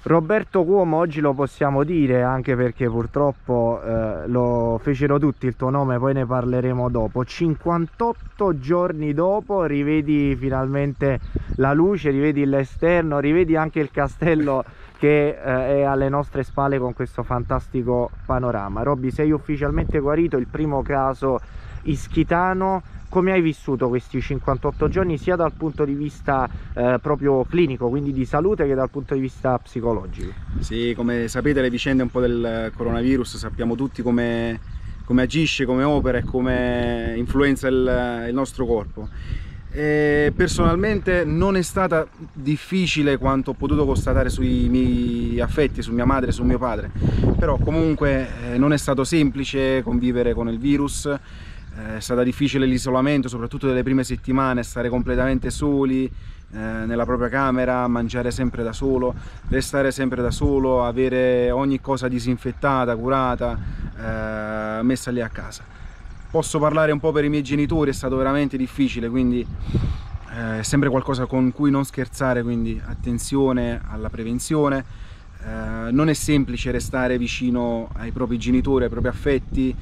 Roberto Cuomo oggi lo possiamo dire, anche perché purtroppo lo fecero tutti il tuo nome, poi ne parleremo dopo. 58 giorni dopo rivedi finalmente la luce, rivedi l'esterno, rivedi anche il castello che è alle nostre spalle con questo fantastico panorama. Robby, sei ufficialmente guarito, il primo caso ischitano. Come hai vissuto questi 58 giorni sia dal punto di vista proprio clinico, quindi di salute, che dal punto di vista psicologico? Sì, come sapete le vicende un po' del coronavirus, sappiamo tutti come agisce, come opera e come influenza il nostro corpo. E personalmente non è stata difficile quanto ho potuto constatare sui miei affetti, su mia madre e su mio padre, però comunque non è stato semplice convivere con il virus. È stata difficile l'isolamento, soprattutto nelle prime settimane, stare completamente soli nella propria camera, mangiare sempre da solo, restare sempre da solo, avere ogni cosa disinfettata, curata, messa lì a casa. Posso parlare un po' per i miei genitori, è stato veramente difficile, quindi è sempre qualcosa con cui non scherzare, quindi attenzione alla prevenzione. Non è semplice restare vicino ai propri genitori, ai propri affetti,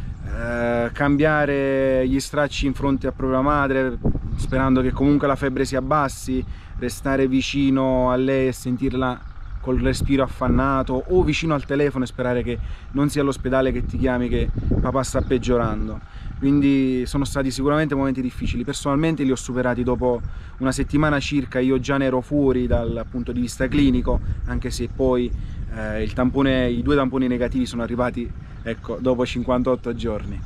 cambiare gli stracci in fronte a propria madre sperando che comunque la febbre si abbassi, restare vicino a lei e sentirla col respiro affannato, o vicino al telefono e sperare che non sia all'ospedale che ti chiami che papà sta peggiorando. Quindi sono stati sicuramente momenti difficili. Personalmente li ho superati dopo una settimana circa. Io già ne ero fuori dal punto di vista clinico, anche se poi i 2 tamponi negativi sono arrivati, ecco, dopo 58 giorni.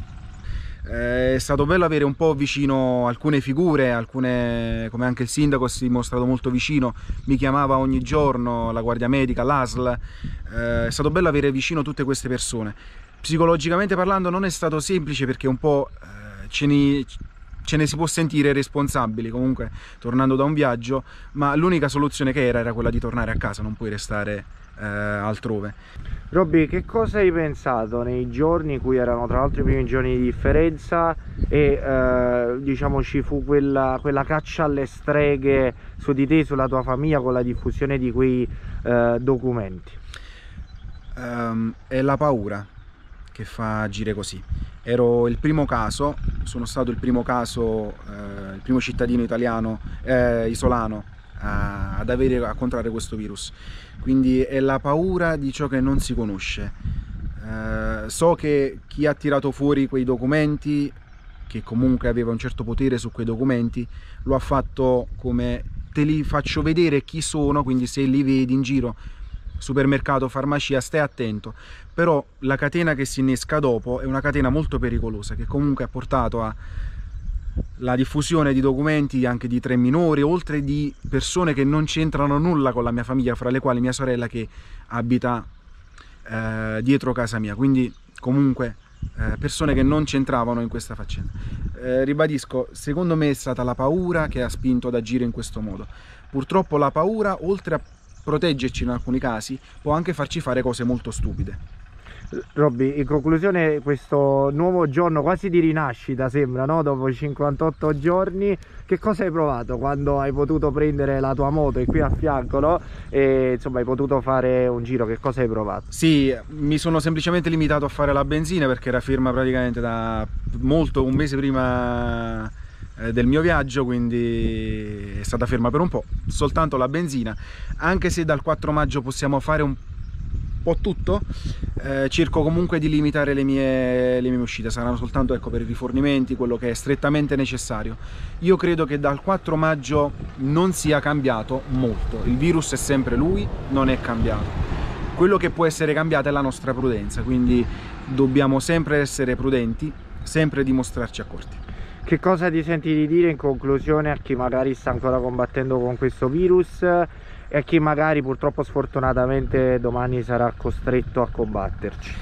È stato bello avere un po' vicino alcune figure, come anche il sindaco si è dimostrato molto vicino, mi chiamava ogni giorno, la guardia medica, l'ASL. È stato bello avere vicino tutte queste persone. Psicologicamente parlando non è stato semplice, perché un po' ce ne si può sentire responsabili comunque tornando da un viaggio, ma l'unica soluzione che era quella di tornare a casa, non puoi restare altrove. Robby, che cosa hai pensato nei giorni in cui erano tra l'altro i primi giorni di differenza e diciamo ci fu quella caccia alle streghe su di te, sulla tua famiglia, con la diffusione di quei documenti? È la paura che fa agire così. Ero il primo caso, sono stato il primo caso, il primo cittadino italiano isolano a contrarre questo virus, quindi è la paura di ciò che non si conosce. So che chi ha tirato fuori quei documenti, che comunque aveva un certo potere su quei documenti, lo ha fatto come te li faccio vedere chi sono, quindi se li vedi in giro, supermercato, farmacia, stai attento. Però la catena che si innesca dopo è una catena molto pericolosa, che comunque ha portato alla diffusione di documenti anche di 3 minori, oltre di persone che non c'entrano nulla con la mia famiglia, fra le quali mia sorella che abita dietro casa mia, quindi comunque persone che non c'entravano in questa faccenda. Ribadisco, secondo me è stata la paura che ha spinto ad agire in questo modo. Purtroppo la paura, oltre a proteggerci in alcuni casi, può anche farci fare cose molto stupide. Robby, in conclusione, questo nuovo giorno quasi di rinascita sembra, no? Dopo 58 giorni, che cosa hai provato quando hai potuto prendere la tua moto, e qui a fianco, no? E insomma hai potuto fare un giro, che cosa hai provato? Sì, mi sono semplicemente limitato a fare la benzina, perché era ferma praticamente da un mese prima del mio viaggio, quindi è stata ferma per un po', soltanto la benzina. Anche se dal 4 maggio possiamo fare un po' tutto, cerco comunque di limitare le mie uscite, saranno soltanto, ecco, per i rifornimenti, quello che è strettamente necessario. Io credo che dal 4 maggio non sia cambiato molto, il virus è sempre lui, non è cambiato. Quello che può essere cambiato è la nostra prudenza, quindi dobbiamo sempre essere prudenti, sempre dimostrarci accorti. Che cosa ti senti di dire in conclusione a chi magari sta ancora combattendo con questo virus e a chi magari purtroppo sfortunatamente domani sarà costretto a combatterci?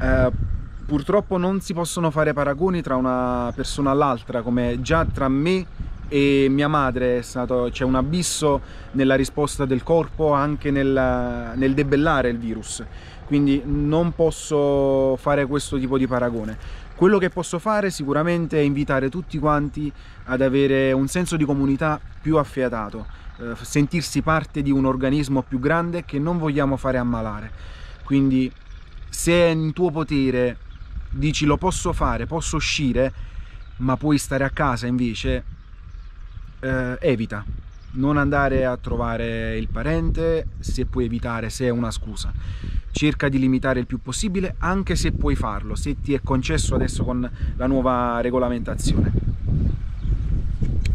Purtroppo non si possono fare paragoni tra una persona all'altra, come già tra me e mia madre c'è un abisso nella risposta del corpo, anche nel debellare il virus, quindi non posso fare questo tipo di paragone. Quello che posso fare sicuramente è invitare tutti quanti ad avere un senso di comunità più affiatato, sentirsi parte di un organismo più grande che non vogliamo fare ammalare. Quindi se è in tuo potere, dici lo posso fare, posso uscire, ma puoi stare a casa invece, evita. Non andare a trovare il parente, se puoi evitare, se è una scusa. Cerca di limitare il più possibile, anche se puoi farlo, se ti è concesso adesso con la nuova regolamentazione.